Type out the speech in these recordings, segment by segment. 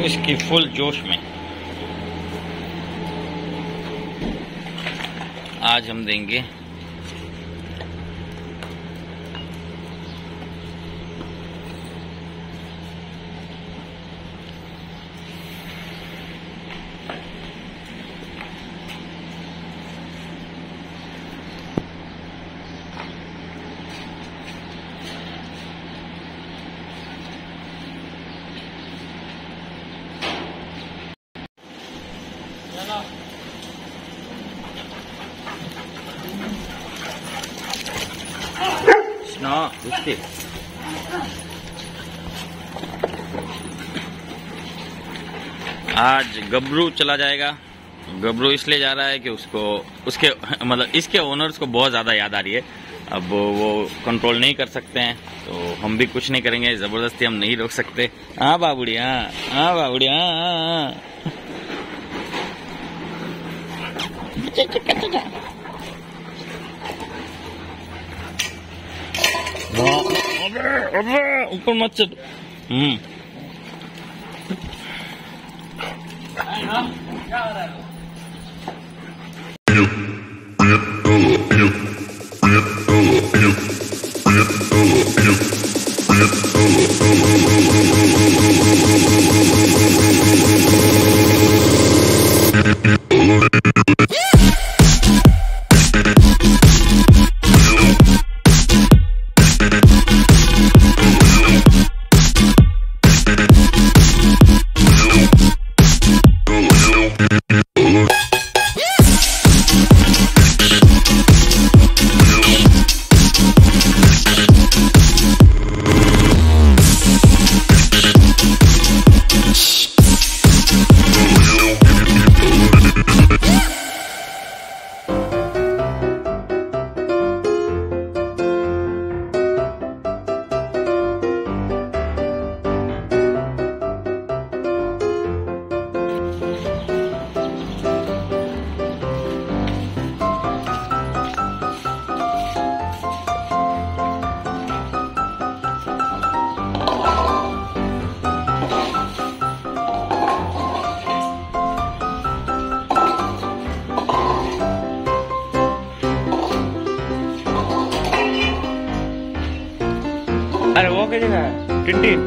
इसकी फुल जोश में आज हम देंगे आज गबरू चला जाएगा। गबरू इसलिए जा रहा है कि उसके मतलब इसके ओनर्स को बहुत ज्यादा याद आ रही है। अब वो कंट्रोल नहीं कर सकते हैं तो हम भी कुछ नहीं करेंगे, जबरदस्ती हम नहीं रोक सकते। हाँ बाबूड़ी, हाँ बाबूड़ी, हाँ। ऊपर मत चल। अरे वो क्या जगह है? टिंटिन।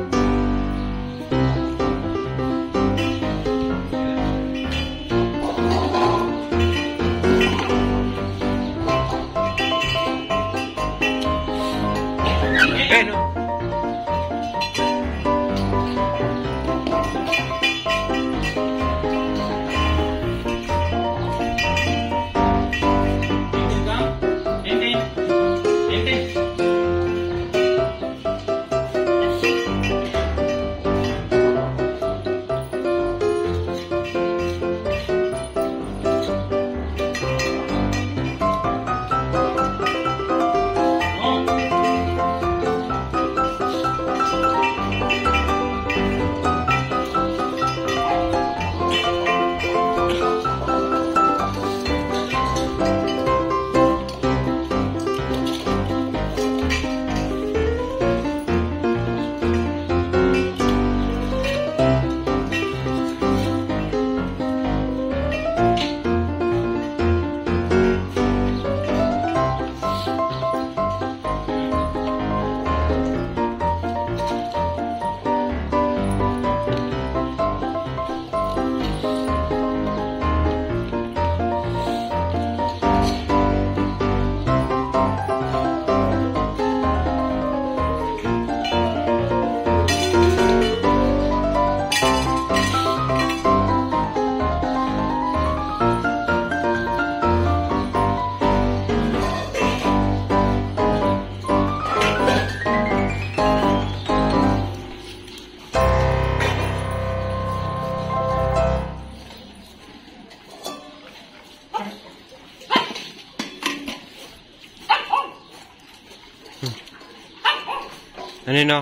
नहीं ना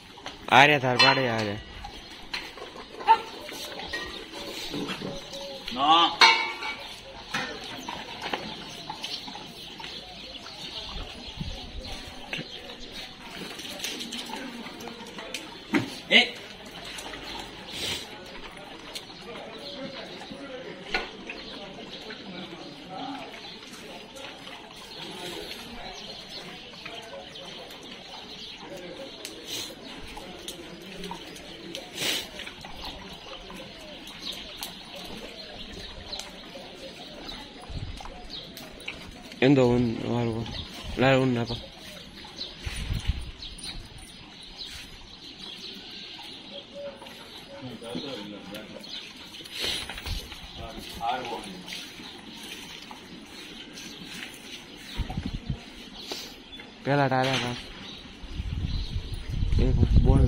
आ रहा था गाड़ी आ रहा ना ಎಂದೋ ಒಂದು ವಾರಗೋ ಲಾರ ಉನ್ನಪ್ಪ पहला डाला था एक बोल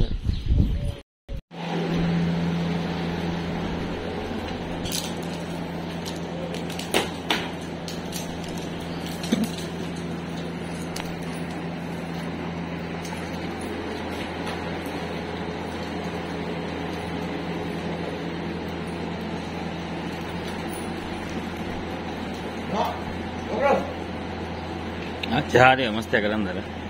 जा रहे मस्त कर अंदर